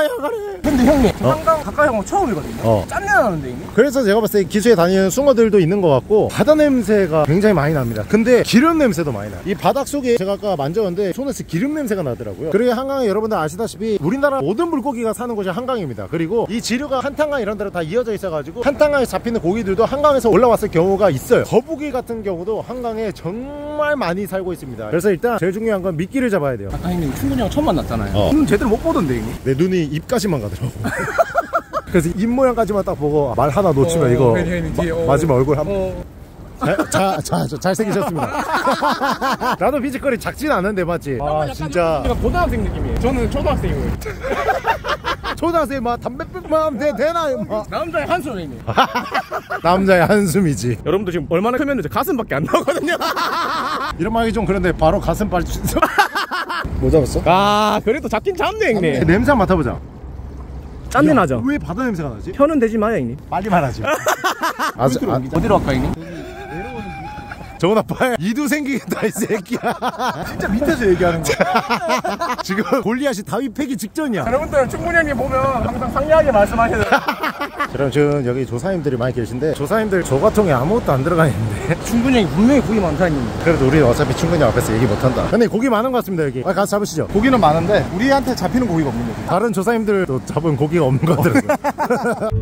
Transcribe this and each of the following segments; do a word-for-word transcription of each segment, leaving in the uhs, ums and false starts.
플라이어가래. 근데 형님 어? 한강 가까이 가면 처음이거든요. 어. 짠내 나는데 이게? 그래서 제가 봤을 때 기수에 다니는 숭어들도 있는 것 같고 바다 냄새가 굉장히 많이 납니다. 근데 기름 냄새도 많이 나요. 이 바닥 속에 제가 아까 만졌는데 손에서 기름 냄새가 나더라고요. 그리고 한강에 여러분들 아시다시피 우리나라 모든 물고기가 사는 곳이 한강입니다. 그리고 이 지류가 한탄강 이런 데로 다 이어져 있어가지고 한탄강에 잡히는 고기들도 한강에서 올라왔을 경우가 있어요. 거북이 같은 경우도 한강에 정말 많이 살고 있습니다. 그래서 일단 제일 중요한 건 미끼를 잡아야 돼요. 아까 형님 충분히 형 처음 만났잖아요. 어. 눈 제대로 못 보던데 이게. 내 눈이 입까지만 가더라고. 그래서 입 모양까지만 딱 보고 말 하나 놓치면 어, 이거 괜히, 괜히 뒤에, 어. 마, 마지막 얼굴 한 어. 자, 자, 자, 자, 잘생기셨습니다. 나도 피지컬이 작진 않은데 맞지? 아 진짜 고등학생 느낌이에요. 저는 초등학생이고요. 초등학생 막 담배 뿜으면 돼, 되나 막. 남자의 한숨이니. 남자의 한숨이지. 여러분도 지금 얼마나 크면 가슴밖에 안 나오거든요. 이런 말이 좀 그런데 바로 가슴빨 뭐 잡았어? 아 그래도 잡긴 잡네 형님. 냄새 한번 맡아보자. 짠내 나죠? 왜 바다 냄새가 나지? 혀는 되지 마요 형님. 빨리 말하지. 아, 아, 어디로 갈까 형님? 정훈 아빠 이도 생기겠다 이 새끼야. 진짜 밑에서 얘기하는 거야. 지금 골리앗이 다윗 패기 직전이야. 여러분들 충분히 형님 보면 항상 상이하게 말씀하시는. 여러분 지금 여기 조사님들이 많이 계신데 조사님들 조가통에 아무것도 안 들어가 있는데 충분히 형님 분명히 고기 많다 형님. 그래도 우리 어차피 충분히 앞에서 얘기 못한다. 근데 고기 많은 것 같습니다 여기. 아, 가서 잡으시죠. 고기는 많은데 우리한테 잡히는 고기가 없는 거지. 다른 조사님들도 잡은 고기가 없는 것 같더라고요.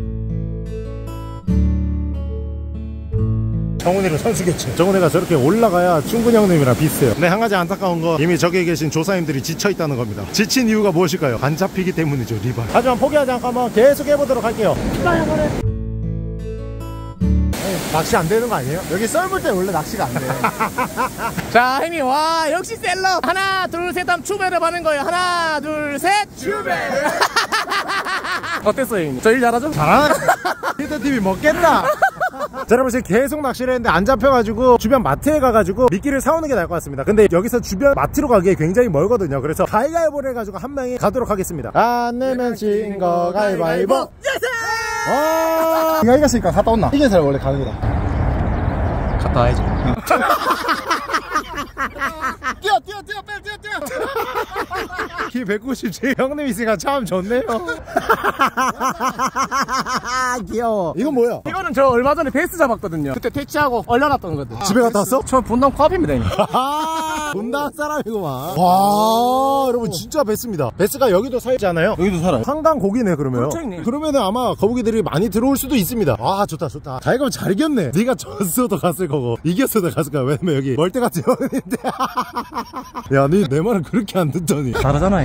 정훈이로 선수겠죠. 정훈이가 저렇게 올라가야 충분히 형님이랑 비슷해요. 근데 한 가지 안타까운 거 이미 저기에 계신 조사님들이 지쳐있다는 겁니다. 지친 이유가 무엇일까요? 안 잡히기 때문이죠. 리발. 하지만 포기하지 않고 한번 계속 해보도록 할게요. 낚시 안 되는 거 아니에요? 여기 썰물 때 원래 낚시가 안 돼. 자 형님 와 역시 셀러. 하나 둘 셋 하면 추배를 하는 거예요. 하나 둘 셋 추배. 어땠어요 형님? 저 일 잘하죠? 잘하네. 히트티비 먹겠다. 자 여러분 지금 계속 낚시를 했는데 안 잡혀가지고 주변 마트에 가가지고 미끼를 사오는 게 나을 것 같습니다. 근데 여기서 주변 마트로 가기에 굉장히 멀거든요. 그래서 가위바위보를 해가지고 한 명이 가도록 하겠습니다. 안 내면 진 거 가위바위보. 와, 네가 이겼으니까 갔다 온나? 이긴 사람 원래 가는 거다. 갔다 와야지. 뛰어 뛰어 뛰어 빨리 뛰어 뛰어. 키 백구십칠 형님 있으니까 참 좋네요. 귀여워. 이건 뭐야? 이거는 저 얼마 전에 베스 잡았거든요. 그때 퇴치하고 얼려놨던 거거든. 아, 집에 갔다 왔어? 저 분당 코앞입니다 형님. 분당 사람이구만. 와 여러분 진짜 베스입니다. 베스가 여기도 살지 않아요? 여기도 살아요. 한강 고기네 그러면. 그렇죠, 형님. 그러면은 아마 거북이들이 많이 들어올 수도 있습니다. 아 좋다 좋다. 자 이거 잘 이겼네. 네가 졌어도 갔을 거고 이겼어도 갔을 거야. 왜냐면 여기 멀때같이 형인데. 야 니 내 말은 그렇게 안 듣더니. 다르잖아요.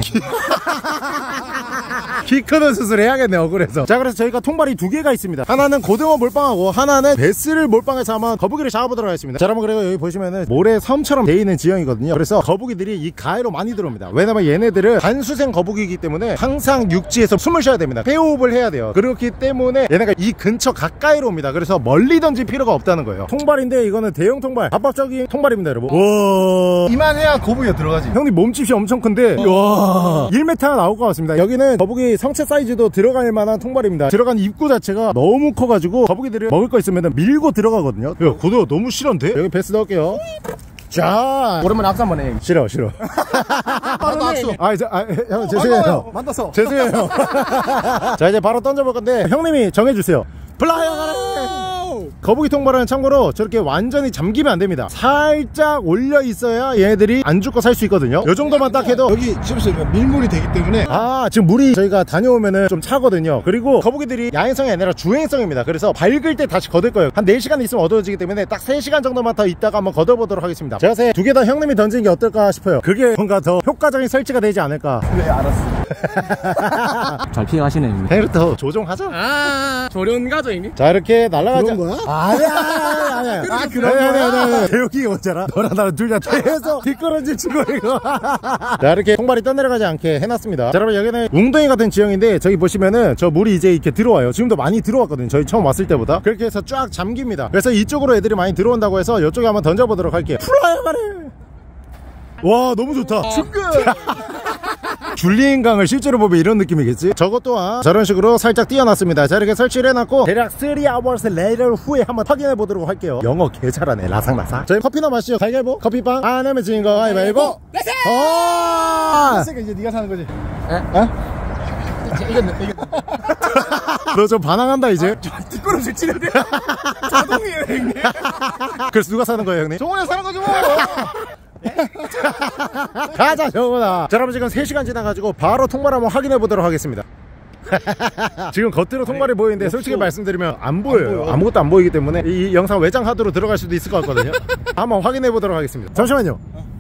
키 크는 수술 해야겠네 억울해서. 자 그래서 저희가 통발이 두 개가 있습니다. 하나는 고등어 몰빵하고 하나는 베스를 몰빵해서 한번 거북이를 잡아보도록 하겠습니다. 자 여러분 그리고 여기 보시면은 모래 섬처럼 돼 있는 지형이거든요. 그래서 거북이들이 이 가해로 많이 들어옵니다. 왜냐면 얘네들은 단수생 거북이이기 때문에 항상 육지에서 숨을 쉬어야 됩니다. 페이호흡을 해야 돼요. 그렇기 때문에 얘네가 이 근처 가까이로 옵니다. 그래서 멀리 던질 필요가 없다는 거예요. 통발인데 이거는 대형 통발, 합법적인 통발입니다 여러분. 와 이만해야 거북이가 들어가지. 형님 몸집이 엄청 큰데 와 일 미터가 나올 것 같습니다. 여기는 거북이 성체 사이즈도 들어갈 만한 통발입니다. 들어간 입구 자체가 너무 커가지고 거북이들을 먹을 거 있으면 밀고 들어가거든요. 야 고등어 너무 싫은데? 여기 베스 넣을게요. 자 오랜만에 악수 한번 해. 싫어 싫어. 나도 악수. 아 이제 아, 형 죄송해요. 만났어. 죄송해요. 자 이제 바로 던져볼 건데 형님이 정해주세요. 플라이어 가라. 거북이 통발은 참고로 저렇게 완전히 잠기면 안 됩니다. 살짝 올려 있어야 얘네들이 안 죽고 살 수 있거든요. 요 정도만 딱 해도 여기 지금 밀물이 되기 때문에 아 지금 물이 저희가 다녀오면은 좀 차거든요. 그리고 거북이들이 야행성이 아니라 주행성입니다. 그래서 밝을 때 다시 걷을 거예요. 한 네 시간 있으면 어두워지기 때문에 딱 세 시간 정도만 더 있다가 한번 걷어보도록 하겠습니다. 제가 세 두 개 다 형님이 던지는 게 어떨까 싶어요. 그게 뭔가 더 효과적인 설치가 되지 않을까. 네 알았어. 잘 피해가시네 형님. 헤르터 조종하죠. 아 조련가죠 형님. 자 이렇게 날아가자. 그런 거야? 아니야 아니야. 아 그런 거야. 대욱이 오잖아. 너랑 나랑 둘 다 계속 뒷걸음질 치고 이거. 자 이렇게 통발이 떠내려가지 않게 해놨습니다. 자 여러분 여기는 웅덩이 같은 지형인데 저기 보시면은 저 물이 이제 이렇게 들어와요. 지금도 많이 들어왔거든요. 저희 처음 왔을 때보다. 그렇게 해서 쫙 잠깁니다. 그래서 이쪽으로 애들이 많이 들어온다고 해서 이쪽에 한번 던져보도록 할게요. 플라이어 가래. 와 너무 좋다. 줄리인강을 실제로 보면 이런 느낌이겠지. 저것 또한 저런 식으로 살짝 띄워놨습니다. 자 이렇게 설치를 해놨고 대략 삼 hours later 후에 한번 확인해 보도록 할게요. 영어 개 잘하네. 라상라상. 저희 커피나 마시죠. 가위바위보. 커피빵 안 하면 지는 거 가위바위보. 어 이제 네가 사는 거지. 에? 어? 이겼네 이겼네. 너 좀 반항한다 이제. 뒷걸음질 치는데 자동이에요 형님. 그래서 누가 사는 거예요 형님? 정원에 사는 거지 뭐. 가자 정훈아. 자 여러분 지금 세 시간 지나가지고 바로 통발 한번 확인해 보도록 하겠습니다. 지금 겉으로 통발이 보이는데 솔직히 말씀드리면 안 보여요. 안 보여. 아무것도 안 보이기 때문에 이 영상 외장 하드로 들어갈 수도 있을 것 같거든요. 한번 확인해 보도록 하겠습니다. 잠시만요.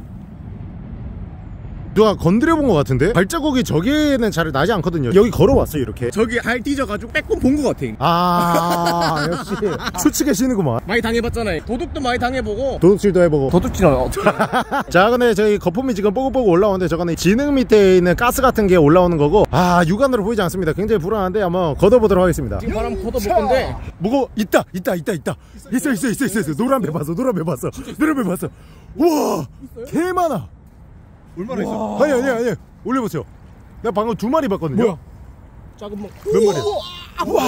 누가 건드려 본 것 같은데? 발자국이 저기에는 잘 나지 않거든요. 여기 걸어왔어요 이렇게. 저기 알 뒤져가지고 빼꼼 본 것 같아. 아 역시 추측에 쉬는구만. 많이 당해봤잖아요. 도둑도 많이 당해보고 도둑질도 해보고. 도둑질은 어떻게 자 근데 저희 거품이 지금 뽀글뽀글 올라오는데 저거는 지능 밑에 있는 가스 같은 게 올라오는 거고, 아 육안으로 보이지 않습니다. 굉장히 불안한데 한번 걷어보도록 하겠습니다. 지금 바람 걷어볼 건데 뭐고 있다 있다 있다 있다 있어 있어 있어 있어 있어. 노란 배 봤어 노란 배 봤어 노란 배 봤어. 우와 개 많아. 얼마나 있어? 아니 아니 아니 올려보세요. 내가 방금 두 마리 봤거든요. 뭐야? 작은 뭐 몇 마리? 와.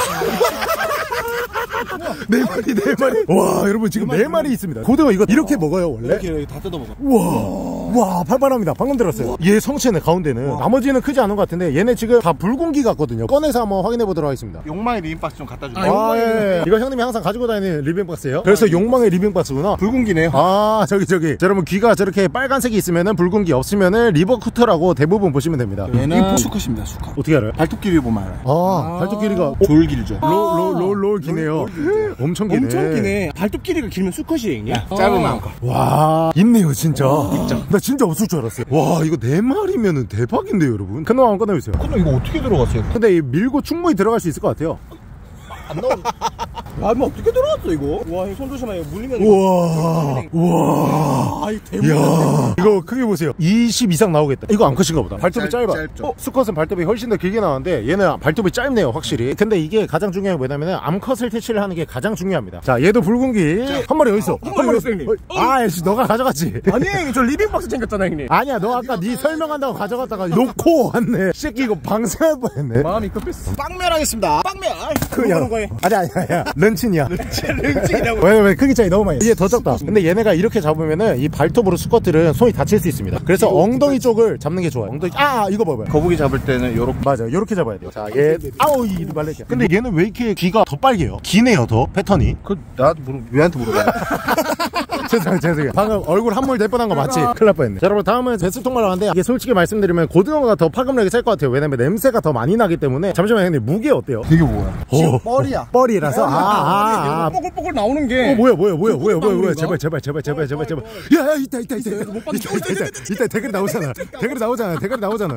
네 마리 네 마리. 와 여러분 지금 네 마리 있습니다. 고등어 이거 이렇게 먹어요 원래? 이렇게 다 뜯어먹어. 우와 와 팔팔합니다. 방금 들었어요. 얘 성체네 가운데는. 와. 나머지는 크지 않은 것 같은데 얘네 지금 다 붉은기 같거든요. 꺼내서 한번 확인해 보도록 하겠습니다. 욕망의 리빙박스 좀 갖다 주세요. 아, 아 예, 예. 이거 형님이 항상 가지고 다니는 리빙박스예요. 그래서 욕망의 리빙박스구나. 붉은기네요. 아 저기 저기 자, 여러분 귀가 저렇게 빨간색이 있으면은 붉은기, 없으면은 리버쿠터라고 대부분 보시면 됩니다. 얘는 수컷입니다. 수컷. 어떻게 알아요? 발톱 길이 보면 알아요. 아, 발톱 길이가 졸 길죠. 롤롤롤롤 기네요. 엄청 기네. 엄청 기네. 발톱 길이가 길면 수컷이에요 형님. 짧으면 안 커. 와 있네요 진짜. 나 진짜 없을 줄 알았어요. 와 이거 네 마리면은 대박인데요 여러분. 큰놈 한번 꺼내주세요. 근데 이거 어떻게 들어갔어요? 근데 이 밀고 충분히 들어갈 수 있을 것 같아요. 안 나오. 아, 뭐 어떻게 들어왔어 이거? 와, 손 조심해요. 물리면. 우와, 우와. 아, 이 대박. 이야, 이거 크게 보세요. 이십 이상 나오겠다. 이거 암컷인가 보다. 발톱이 짧, 짧아. 짧죠. 어, 수컷은 발톱이 훨씬 더 길게 나왔는데 얘는 발톱이 짧네요, 확실히. 근데 이게 가장 중요한 게 뭐냐면은 암컷을 퇴치를 하는 게 가장 중요합니다. 자, 얘도 붉은기. 한 마리 어디 있어? 한 마리 어디 있어, 형님? 아, 씨, 너가 가져갔지. 아니, 형님, 저 리빙박스 챙겼잖아, 형님. 아니야, 너 아까 네 설명한다고 가져갔다가 놓고 왔네. 새끼 이거 방생할 뻔했네. 마음이 급했어. 빵멸하겠습니다. 빵면. 그냥 거예요. 아니 아니 아니야. 런친이야. 렌칭이라고. 왜 왜 크기 차이 너무 많이. 이게 더 작다. 근데 얘네가 이렇게 잡으면은 이 발톱으로 수컷들은 손이 다칠 수 있습니다. 그래서 엉덩이 쪽을 잡는 게 좋아요. 엉덩이. 아 이거 봐봐요. 거북이 잡을 때는 요렇게. 맞아. 요렇게 잡아야 돼요. 자, 얘 아우 이 말레이야. 근데 얘는 왜 이렇게 귀가 더 빨개요? 기네요 더 패턴이. 그 나한테 물어. 왜한테 물어봐? 죄송해요 죄송해요. 방금 얼굴 한물 될 뻔한 거 맞지? 큰일 날 뻔했네. 자 여러분 다음은 베스통말 하는데 이게 솔직히 말씀드리면 고등어가 더 파급력이 셀 것 같아요. 왜냐면 냄새가 더 많이 나기 때문에. 잠시만 형님 무게 어때요? 이게 뭐야? 오. 뻘이야. 뻘이라서 아, 아, 아. 뽀글뽀글 나오는 게. 어 뭐야 뭐야 뭐야 뭐야 뭐야 뭐야 제발 제발 제발 제발 제발 제발 야야 있다 있다 있다 있다 못 봤는데. 있다 있다 있다 있다 대가리 나오잖아 대가리 나오잖아 대가리 나오잖아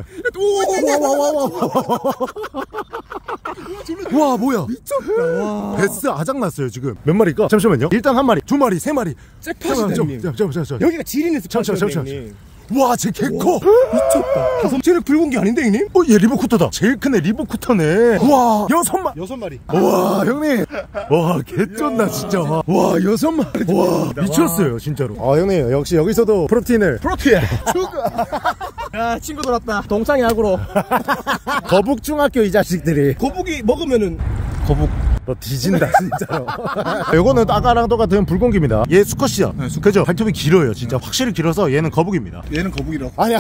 와 뭐야 미쳤다. 베스 아작났어요 지금. 몇 마리일까? 잠시만요. 일단 한 마리 두 마리 세 마리. 잭팟이다 형님. 잠시만 여기가 지리는 잠시만 잠시만. 와, 쟤 개 커. 미쳤다. 다섯 쟤는 붉은 게 아닌데 형님? 어, 얘 리버쿠터다. 제일 크네 리버쿠터네. 와, 여섯 마리. 여섯 마리. 와, 형님. 와, 개쩐다 진짜. 와, 여섯 마리. 와, 미쳤어요 진짜로. 아, 형님 역시 여기서도 프로틴을. 프로틴. 야, 친구들 왔다. 동창이 악으로. 거북 중학교 이 자식들이. 거북이 먹으면은 거북. 너 뒤진다 진짜로. 요거는 아까랑 똑같은 붉은기입니다. 얘 수컷이야. 네, 수컷. 그죠? 발톱이 길어요 진짜. 확실히 길어서 얘는 거북입니다. 얘는 거북이라고. 아니야.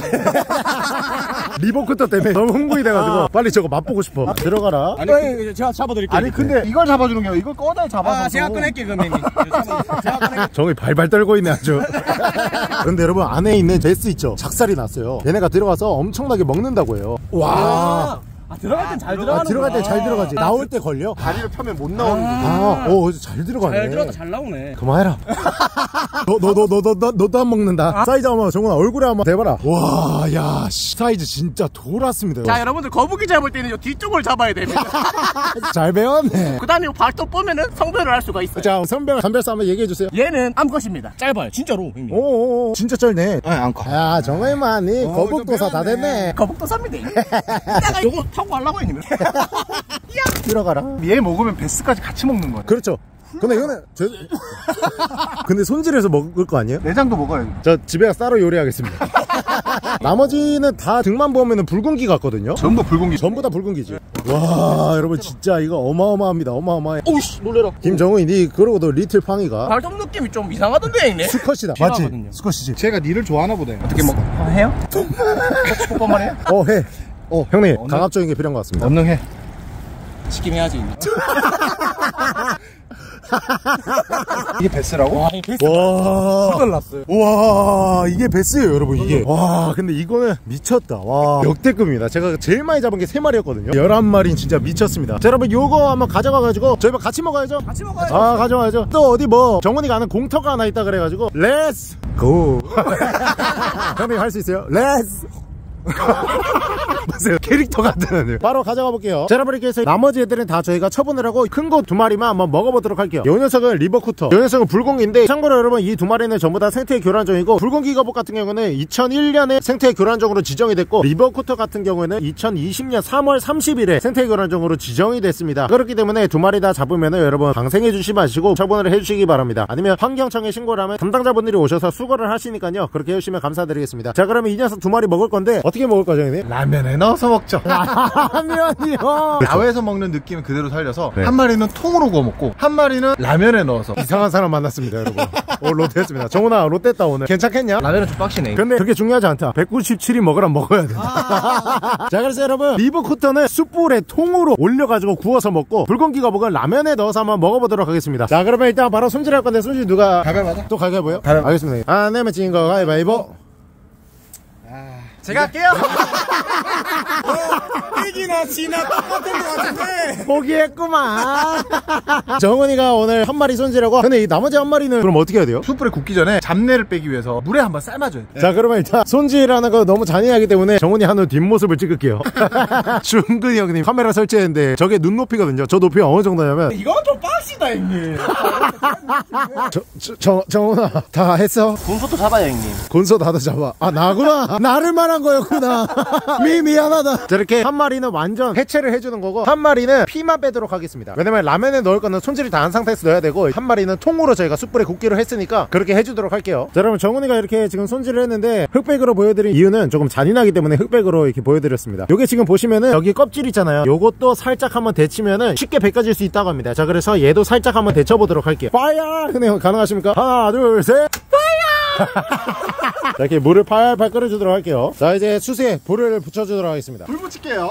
리버쿠터 때문에 너무 흥분이 돼가지고 아. 빨리 저거 맛보고 싶어. 아, 들어가라. 아니, 아니 제가 잡아드릴게요. 아니 근데 이걸 잡아주는 게 아니라 이걸 꺼내 잡아서. 아, 제가 꺼낼게 그럼 형님. 제가 꺼낼게. 정이 발발 떨고 있네 아주. 근데 여러분 안에 있는 베스 있죠? 작살이 났어요. 얘네가 들어가서 엄청나게 먹는다고 해요. 와. 아, 들어갈 땐 잘 아, 들어가는 들어갈 때 잘 들어가지. 나올 때 걸려. 다리를 펴면 못 나오는 게. 아, 오, 잘 들어가네. 잘 들어가다 잘 나오네. 그만해라. 너, 너, 너, 너, 너, 너, 너도 안 먹는다. 아? 사이즈 한번 정훈아 얼굴에 한번 대봐라. 와, 야, 씨, 사이즈 진짜 돌았습니다. 자, 여러분들 거북이 잡을 때는 요 뒤쪽을 잡아야 됩니다. 잘 배웠네. 그 다음에 발톱 보면은 성별을 알 수가 있어요. 자, 선별, 선별사 한번 얘기해주세요. 얘는 암컷입니다. 짧아요, 진짜로. 형님. 오오오, 진짜 짧네. 아니 안 커. 야, 정말만이 어, 거북도사 다 됐네. 거북도 삽니다. 내가 요거 타고 가려고 했니면. 들어가라. 얘 먹으면 베스까지 같이 먹는 거야. 그렇죠. 근데 이거는 저... 근데 손질해서 먹을 거 아니에요? 내장도 먹어요. 저 집에 가서 따로 요리하겠습니다. 나머지는 다 등만 보면은 붉은기 같거든요. 전부 붉은기. 전부 다 붉은기지. 와, 여러분 진짜 이거 어마어마합니다. 어마어마해. 오우씨, 놀래라. 김정우이 니 그러고도 리틀 팡이가 발톱 느낌이 좀 이상하던데, 형님? 수컷이다. 필요하거든요. 맞지? 수컷이지. 제가 니를 좋아하나 보네. 어떻게 먹어? 아, 해요? 뽀뽀만 해요? 어, 해. 어 형님 언능... 강압적인 게 필요한 것 같습니다. 언능해. 시킴 해야지. 이게 베스라고? 와, 이 베스. 와, 큰일 났어요. 와, 이게 베스예요, 여러분, 이게. 와, 근데 이거는 미쳤다. 와, 역대급입니다. 제가 제일 많이 잡은 게 세 마리였거든요. 열한 마리는 진짜 미쳤습니다. 자, 여러분, 요거 한번 가져가가지고 저희가 같이 먹어야죠? 같이 먹어야죠. 아, 가져가야죠. 또 어디 뭐 정원이가 아는 공터가 하나 있다 그래가지고 렛츠 고. 형님 할 수 있어요? 렛츠 보세요, 캐릭터 같은. 바로 가져가 볼게요. 자, 여러분, 이렇게 해서 나머지 애들은 다 저희가 처분을 하고 큰 거 두 마리만 한번 먹어보도록 할게요. 요 녀석은 리버쿠터, 요 녀석은 불공기인데, 참고로 여러분 이 두 마리는 전부 다 생태 교란종이고, 불공기 거북 같은 경우는 이천일 년에 생태 교란종으로 지정이 됐고, 리버쿠터 같은 경우는 이천이십 년 삼월 삼십일에 생태 교란종으로 지정이 됐습니다. 그렇기 때문에 두 마리 다 잡으면은 여러분 방생해 주시 마시고 처분을 해주시기 바랍니다. 아니면 환경청에 신고를 하면 담당자분들이 오셔서 수거를 하시니까요, 그렇게 해주시면 감사드리겠습니다. 자, 그러면 이 녀석 두 마리 먹을 건데 어떻게 먹을 거죠, 형님? 라면에 넣어서 먹죠. 라면이요. 야외에서 먹는 느낌을 그대로 살려서 네. 한 마리는 통으로 구워 먹고 한 마리는 라면에 넣어서. 이상한 사람 만났습니다, 여러분. 오, 롯데했습니다. 정훈아, 롯데했다 오늘. 괜찮겠냐? 라면은 좀 빡시네. 근데 그렇게 중요하지 않다. 백구십칠이 먹으라 먹어야 된다. 자, 그래서 여러분 리버쿠터는 숯불에 통으로 올려가지고 구워서 먹고, 불공기 거북은 라면에 넣어서 한번 먹어보도록 하겠습니다. 자, 그러면 일단 바로 손질할 건데, 손질 누가? 가위바위보. 또 가위바위보요? 가위바위보. 알겠습니다. 안 내면 진 거 가위바위보. 제가 할게요. 이기나 지나 똑같은 것 같은데. 포기했구만. 정훈이가 오늘 한 마리 손질하고, 근데 이 나머지 한 마리는 그럼 어떻게 해야 돼요? 숯불에 굽기 전에 잡내를 빼기 위해서 물에 한번 삶아줘야 돼. 자, 그러면 일단 손질하는 거 너무 잔인하기 때문에 정훈이 하는 뒷모습을 찍을게요. 준근이 형님 카메라 설치했는데 저게 눈높이거든요. 저 높이가 어느 정도냐면, 이건 좀 빡시다, 형님. 저, 저, 정, 정훈아 다 했어? 군소도 잡아요, 형님. 곤소 다도 잡아. 아, 나구나. 나를 말한 거였구나. 미 미안하다. 저렇게 한 마리는 완전 해체를 해주는 거고, 한 마리는 피만 빼도록 하겠습니다. 왜냐면 라면에 넣을 거는 손질이 다 한 상태에서 넣어야 되고, 한 마리는 통으로 저희가 숯불에 굽기로 했으니까 그렇게 해주도록 할게요. 자, 여러분, 정훈이가 이렇게 지금 손질을 했는데 흑백으로 보여드린 이유는 조금 잔인하기 때문에 흑백으로 이렇게 보여드렸습니다. 요게 지금 보시면은 여기 껍질 있잖아요. 요것도 살짝 한번 데치면은 쉽게 벗겨질 수 있다고 합니다. 자, 그래서 얘도 살짝 한번 데쳐보도록 할게요. 파이어! 근데 가능하십니까? 하나, 둘, 셋. 자, 이렇게 물을 팔팔 끓여주도록 할게요. 자, 이제 숯에 불을 붙여주도록 하겠습니다. 불 붙일게요.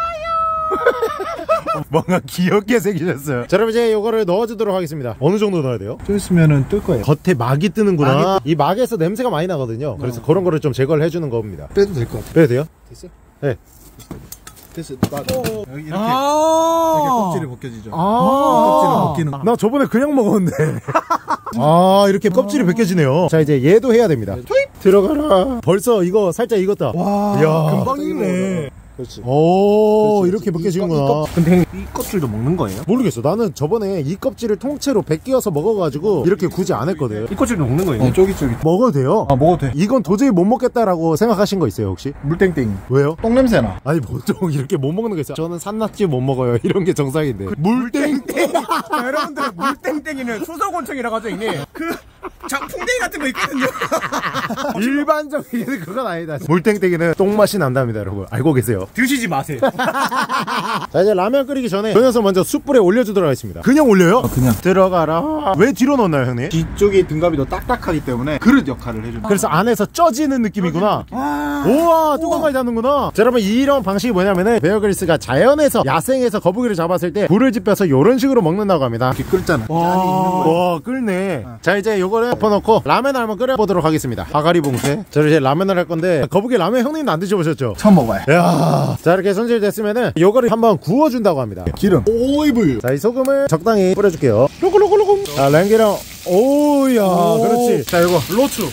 뭔가 귀엽게 생기셨어요. 자, 여러분, 이제 이거를 넣어주도록 하겠습니다. 어느 정도 넣어야 돼요? 좀 있으면은 뜰 거예요. 겉에 막이 뜨는구나. 막이 이 막에서 냄새가 많이 나거든요. 그래서 어. 그런 거를 좀 제거를 해주는 겁니다. 빼도 될 것 같아. 빼도 돼요? 됐어? 네. 됐어. 나, 여기 이렇게, 이렇게 아, 껍질이 벗겨지죠. 아, 껍질을 벗기는. 나 저번에 그냥 먹었는데. 아, 이렇게 껍질이 벗겨지네요. 자, 이제 얘도 해야 됩니다. 투입! 들어가라. 벌써 이거 살짝 익었다. 와, 이야. 금방 익네. 그렇지. 오, 그렇지. 이렇게 벗겨지는구나. 이 껍- 근데 형님, 이 껍질도 먹는 거예요? 모르겠어. 나는 저번에 이 껍질을 통째로 벗겨서 먹어가지고 이렇게 굳이 안 했거든. 이 껍질도 먹는 거예요? 어, 쫄깃쫄깃. 먹어도 돼요? 아, 먹어도 돼. 이건 도저히 못 먹겠다라고 생각하신 거 있어요, 혹시? 물땡땡. 왜요? 똥냄새나. 아니, 보통 이렇게 못 먹는 거 있어요. 저는 산낙지 못 먹어요. 이런 게 정상인데. 물땡땡! 여러분들 물땡땡이는 수소곤충이라 가지고 형님. 그 장풍뎅이 같은 거 있거든요. 일반적인 그건 아니다. 물땡땡이는 똥맛이 난답니다, 여러분. 알고 계세요? 드시지 마세요. 자, 이제 라면 끓이기 전에 그 녀석 먼저 숯불에 올려주도록 하겠습니다. 그냥 올려요? 어, 그냥. 들어가라. 왜 뒤로 넣나요, 형님? 뒤쪽이 등갑이 더 딱딱하기 때문에 그릇 역할을 해준다. 그래서 안에서 쪄지는 느낌이구나. 우와, 뚜껑까지 닫는구나. 자, 여러분, 이런 방식이 뭐냐면은 베어 그릴스가 자연에서, 야생에서 거북이를 잡았을 때 불을 지펴서 이런 식으로 먹는다고 합니다. 이렇게 끓잖아. 와, 끓네. 자, 이제 요거를 덮어놓고 라면을 한번 끓여보도록 하겠습니다. 아가리 봉쇄. 자, 이제 라면을 할 건데, 거북이 라면 형님도 안 드셔보셨죠? 처음 먹어봐요. 야, 자, 이렇게 손질됐으면은 요거를 한번 구워준다고 합니다. 기름. 오이블. 자, 이 소금을 적당히 뿌려줄게요. 로글로글로글. 자, 랭기랑. 오우야, 그렇지. 자, 요거 로추.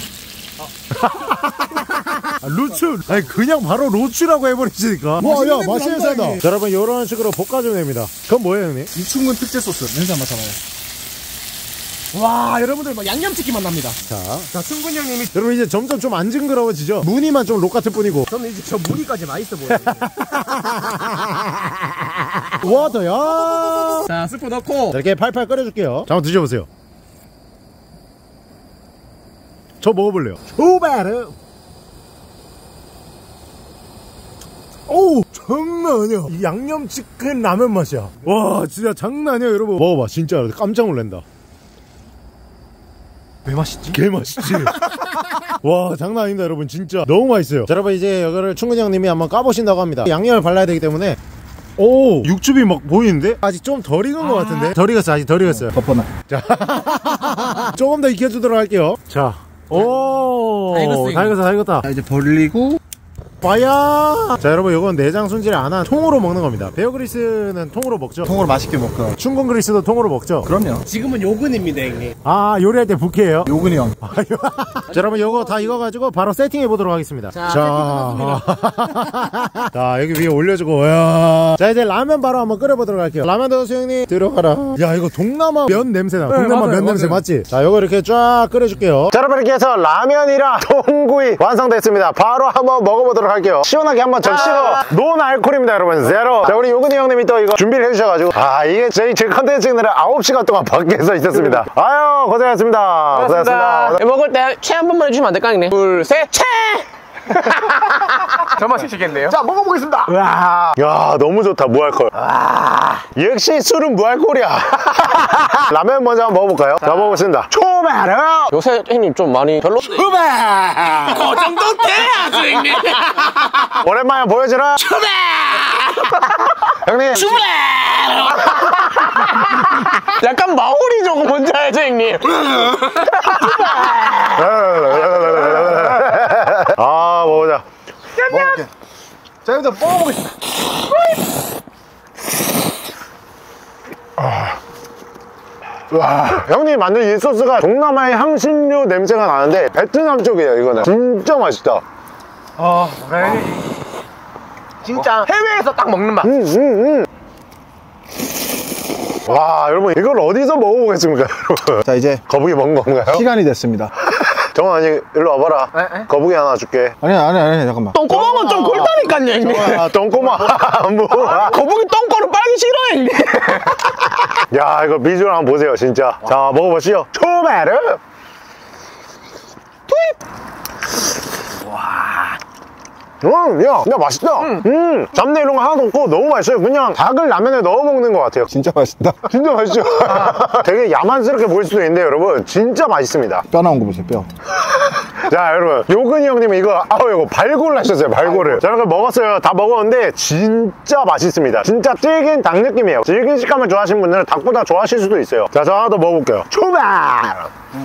아, 루추. 아니, 그냥 바로 로추라고 해버리시니까. 와, 야, 맛있게 산다. 자, 여러분, 요런 식으로 볶아주면 됩니다. 그건 뭐예요, 형님? 이충근 특제 소스. 냄새 한번 맡아봐요. 와, 여러분들 뭐 양념치킨 맛 납니다. 자, 자, 승근 형님이. 여러분, 이제 점점 좀 안 징그러워지죠? 무늬만 좀 록 같을 뿐이고. 저는 이제 저 무늬까지 맛있어 보여요. 와더야. 자, 스프 넣고. 자, 이렇게 팔팔 끓여줄게요. 자, 한번 드셔보세요. 저 먹어볼래요. 초바르. 오우, 장난 아니야. 이 양념치킨 라면 맛이야. 와, 진짜 장난 아니야, 여러분. 먹어봐, 진짜 깜짝 놀란다. 왜 맛있지? 개 맛있지. 와 장난 아닙니다 여러분. 진짜 너무 맛있어요. 자, 여러분 이제 이거를 충근이 형님이 한번 까보신다고 합니다. 양념을 발라야 되기 때문에. 오 육즙이 막 보이는데? 아직 좀 덜 익은 아 것 같은데? 덜 익었어. 아직 덜 익었어요. 덮어놔. 자 조금 더 익혀주도록 할게요. 자 오 다 익었어, 다 익었어 다 익었다. 자, 이제 벌리고. 와야. 자 여러분 이건 내장 손질 안 한 통으로 먹는 겁니다. 베어그리스는 통으로 먹죠. 통으로 맛있게 먹고. 충건 그리스도 통으로 먹죠. 그럼요. 지금은 요근입니다 형님. 아 요리할 때 부캐예요. 요근이 형. 자 여러분 이거 다 익어가지고 바로 세팅해 보도록 하겠습니다. 자, 자, 자 여기 위에 올려주고. 야. 자 이제 라면 바로 한번 끓여보도록 할게요. 라면 넣어서 형님 들어가라. 야 이거 동남아 면 냄새나. 네, 동남아 맞아요, 면 냄새 맞아요. 맞지? 자 요거 이렇게 쫙 끓여줄게요. 자 여러분 이렇게 해서 라면이랑 통구이 완성됐습니다. 바로 한번 먹어보도록 할게요. 시원하게 한번 적시고 논 알콜입니다 여러분. 제로. 자 우리 요근이 형님이 또 이거 준비를 해주셔가지고 아 이게 저희 제 컨텐츠는 아홉 시간 동안 밖에서 있었습니다. 아유 고생하셨습니다. 고생하셨습니다. 먹을 때 채 한 번만 해주면 안 될까 형님? 둘 셋 채! 저만 시키겠네요. 자 먹어보겠습니다. 와, 야 너무 좋다. 무알콜. 와, 역시 술은 무알콜이야. 라면 먼저 한번 먹어볼까요? 자, 먹어보겠습니다. 초메르. 요새 형님 좀 많이 별로. 그 정도 돼야지 형님. 오랜만에 보여주라. 추베 형님. 추베 약간 마오리 저거 뭔지 알죠 형님? 아 먹어보자. 먹을게. 자, 일단 먹어보겠습니다. 와, 형님 만든 이 소스가 동남아의 향신료 냄새가 나는데 베트남 쪽이에요. 이거는 진짜 맛있다. 아, 그래. 진짜 해외에서 딱 먹는 맛. 음, 음, 음. 와 여러분 이걸 어디서 먹어보겠습니까 여러분. 자, 이제 거북이 먹은 건가요? 시간이 됐습니다. 정원 아니 일로 와봐라. 에, 에? 거북이 하나 줄게. 아니, 아니, 아니, 잠깐만. 똥꼬멍은 좀 굵다니까요 형님. 아 똥꼬마. 뭐. 거북이 똥꼬는 빨기 싫어 형님. 야 이거 비주얼 한번 보세요 진짜. 자 먹어보시죠. 초메르. 음, 야, 야 맛있다. 음, 음 잡내 이런 거 하나도 없고 너무 맛있어요. 그냥 닭을 라면에 넣어 먹는 것 같아요. 진짜 맛있다. 진짜 맛있죠? 되게 야만스럽게 보일 수도 있는데 여러분 진짜 맛있습니다. 뼈 나온 거 보세요, 뼈. 자 여러분 요근이 형님이 이거 아우 이거 발골을 하셨어요. 발골을. 자 이렇게 먹었어요. 다 먹었는데 진짜 맛있습니다. 진짜 질긴 닭 느낌이에요. 질긴 식감을 좋아하시는 분들은 닭보다 좋아하실 수도 있어요. 자 저 하나 더 먹어볼게요. 초밥. 음.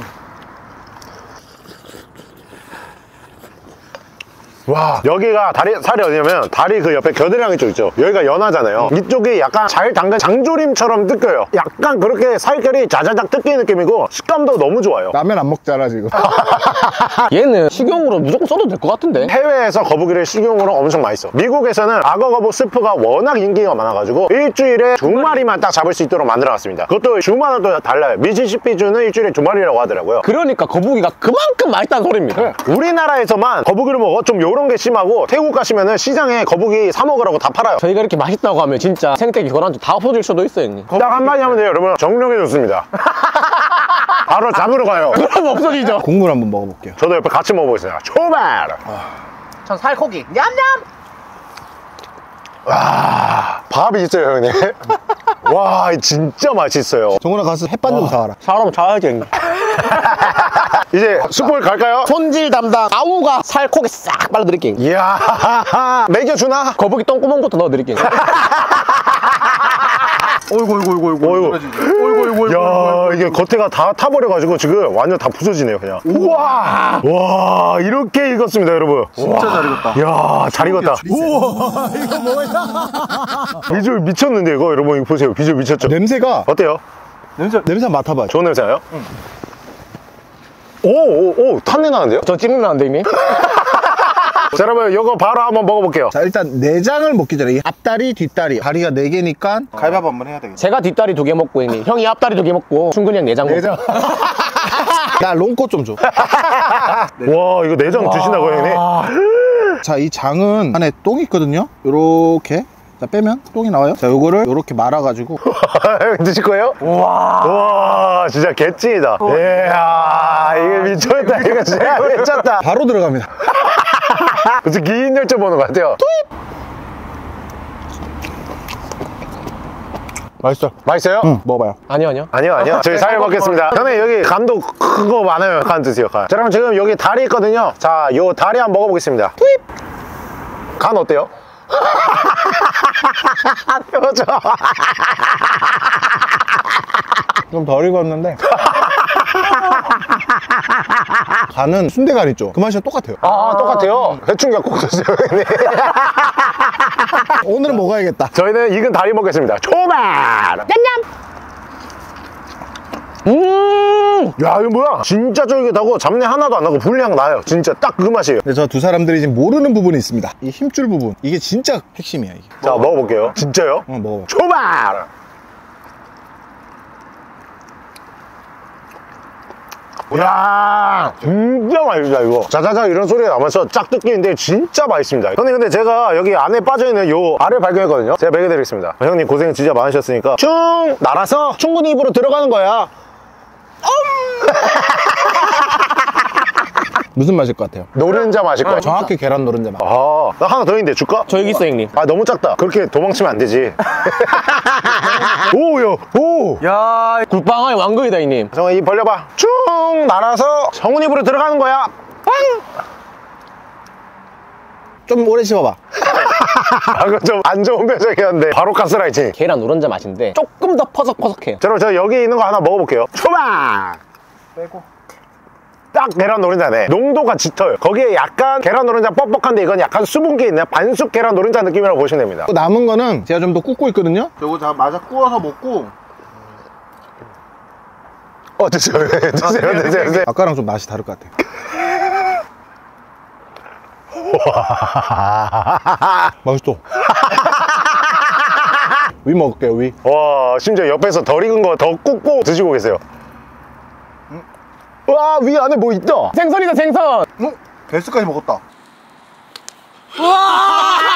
와 여기가 다리 살이 어디냐면 다리 그 옆에 겨드랑이 쪽 있죠. 여기가 연하잖아요. 이쪽이 약간 잘 담근 장조림처럼 뜯겨요. 약간 그렇게 살결이 자자작 뜯기는 느낌이고 식감도 너무 좋아요. 라면 안 먹잖아, 지금. 얘는 식용으로 무조건 써도 될 것 같은데. 해외에서 거북이를 식용으로 엄청 많이 써. 미국에서는 악어 거북 스프가 워낙 인기가 많아가지고 일주일에 두 마리만 딱 잡을 수 있도록 만들어놨습니다. 그것도 주마다 또 달라요. 미시시피주는 일주일에 두 마리라고 하더라고요. 그러니까 거북이가 그만큼 맛있다는 소리입니다. 우리나라에서만 거북이를 먹어 좀 요런 게 심하고 태국 가시면은 시장에 거북이 사 먹으라고 다 팔아요. 저희가 이렇게 맛있다고 하면 진짜 생태계 고란주 다 없어질 수도 있어요 형님. 딱 한마디 하면 돼요 여러분. 정력해 좋습니다. 바로 잡으러 가요. 그럼 없어지죠. 국물 한번 먹어볼게요. 저도 옆에 같이 먹어보겠습니다. 초발. 전 살코기 냠냠. 와 밥이 있어요 형님. 와 진짜 맛있어요. 정훈아 가서 햇반 좀 사와라. 사람 자야지 형님. 이제 숯불 갈까요? 손질 담당 아우가 살코기 싹 발라드릴게요. 이야 먹여주나? 거북이 똥구멍부터 넣어드릴게요. 어이구, 어이구, 어이구, 어이구. 어이구, 야, 이게 겉에가 다 타버려가지고 지금 완전 다 부서지네요, 그냥. 우와! 와, 이렇게 익었습니다, 여러분. 진짜 잘 익었다. 야, 잘 익었다. 우와, 이거 뭐야? 비주얼 미쳤는데, 이거 여러분, 이거 보세요. 비주얼 미쳤죠? 냄새가. 어때요? 냄새, 냄새 맡아봐요. 좋은 냄새 나요? 응. 오, 오, 오, 탄내 나는데요? 저 찌르는데 형님. 자, 여러분, 이거 바로 한번 먹어볼게요. 자, 일단 내장을 먹기 전에 이 앞다리, 뒷다리. 다리가 네 개니까 가위바위보 한번 해야 되겠다. 제가 뒷다리 두 개 먹고 형님. 형이 앞다리 두 개 먹고 충근이 형 내장 먹고. 내장. 나 롱코 좀 줘. 와, 이거 내장 드신다고요, 형님? 자, 이 장은 안에 똥이 있거든요. 요렇게. 자, 빼면 똥이 나와요. 자, 요거를 요렇게 말아가지고. 드실 거예요? 와, 와, 진짜 개찐이다. 이야, 이게 미쳤다. 이거 진짜 미쳤다. 바로 들어갑니다. 무슨 긴 열정 보는 것 같아요. 투입! 맛있어. 맛있어요? 응, 먹어봐요. 아니요 아니요. 아니요 아니요 저희 잘 먹겠습니다. 형님 여기 간도 크고 많아요. 간 드세요. 간. 자 그럼 지금 여기 다리 있거든요. 자 요 다리 한번 먹어보겠습니다. 투입. 간 어때요? 표정. 좀 덜 익었는데 간은 순대간 있죠? 그 맛이랑 똑같아요. 아 똑같아요. 대충 꼭 드세요. 오늘은 먹어야겠다. 저희는 익은 다리 먹겠습니다. 초밥. 냠냠. 음, 야 이거 뭐야? 진짜 쫄깃하고 잡내 하나도 안 나고 불향 나요. 진짜 딱 그 맛이에요. 근데 저 두 사람들이 지금 모르는 부분이 있습니다. 이 힘줄 부분. 이게 진짜 핵심이야 이게. 자 먹어볼게요. 진짜요? 어, 먹어봐. 초밥. 이야 진짜 맛있다 이거. 자자자 이런 소리가 나면서 쫙 뜯기는데 진짜 맛있습니다. 형님 근데 제가 여기 안에 빠져있는 요 알을 발견했거든요. 제가 먹여드리겠습니다. 형님 고생 진짜 많으셨으니까 충 날아서 충분히 입으로 들어가는 거야. 무슨 맛일 것 같아요? 노른자 맛일 거야. 정확히 계란 노른자 맛. 아, 나 하나 더 있는데 줄까? 저 여기 있어 형님. 아 너무 작다. 그렇게 도망치면 안 되지. 오요 오. 야 굴빵의 왕거이다 형님. 성훈이 입 벌려봐. 쭉 날아서 성훈 입으로 들어가는 거야. 좀 오래 씹어봐. 방금 좀 안 좋은 표정이었는데 바로 가스라이팅. 계란 노른자 맛인데 조금 더 퍼석퍼석해요. 자, 그럼 저 여기 있는 거 하나 먹어볼게요. 초밥. 빼고. 딱 계란 노른자네. 농도가 짙어요. 거기에 약간 계란 노른자 뻑뻑한데 이건 약간 수분기 있는 반숙 계란 노른자 느낌이라고 보시면 됩니다. 남은 거는 제가 좀 더 굽고 있거든요. 저거 다 맞아 구워서 먹고. 어 드세요. 드세요. 드세요. 드세요. 아까랑 좀 맛이 다를 것 같아요. 맛있어. 위 먹을게요, 위. 와 심지어 옆에서 덜 익은 거 더 굽고 드시고 계세요. 와 위 안에 뭐 있다. 생선이다 생선. 어? 베스까지 먹었다. 와